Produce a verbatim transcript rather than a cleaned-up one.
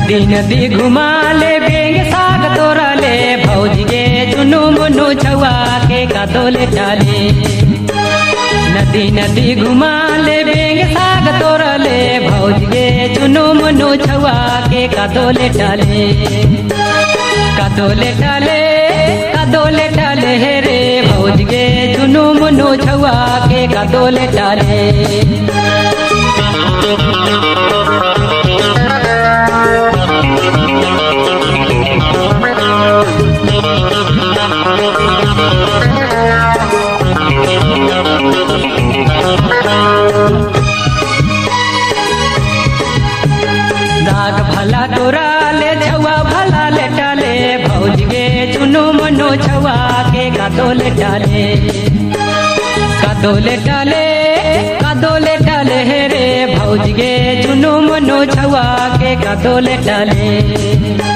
नदी नदी घुमा ले बेंग साग तोरा ले भौजी गे चुनु मुनु छवा के कदो लेटाले। नदी नदी घुमा ले बेंग साग तोरा ले भौजी गे चुनु मुनु छवा के कदो लेटाले। कदो लेटाले कदो लेटाले हे रे भौजी गे चुनु मुनु छवा के कदो लेटाले। दाग भला तोरा ले छवा भला लेटाले भौजी गे चुनु मुनु छवा के कदो लेटाले। कदो लेटाले कदो लेटाले हे रे भौजी गे चुनु मुनु छवा के कदो लेटाले।